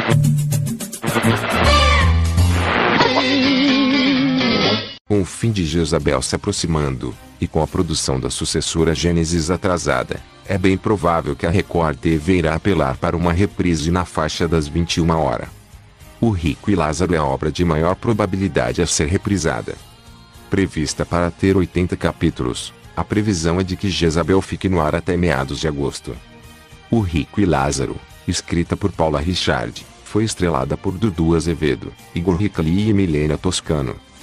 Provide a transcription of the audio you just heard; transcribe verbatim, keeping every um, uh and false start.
Com o fim de Jezabel se aproximando, e com a produção da sucessora Gênesis atrasada, é bem provável que a Record T V irá apelar para uma reprise na faixa das vinte e uma horas. O Rico e Lázaro é a obra de maior probabilidade a ser reprisada. Prevista para ter oitenta capítulos, a previsão é de que Jezabel fique no ar até meados de agosto. O Rico e Lázaro, escrita por Paula Richard, foi estrelada por Dudu Azevedo, Igor Ricali e Milena Toscano.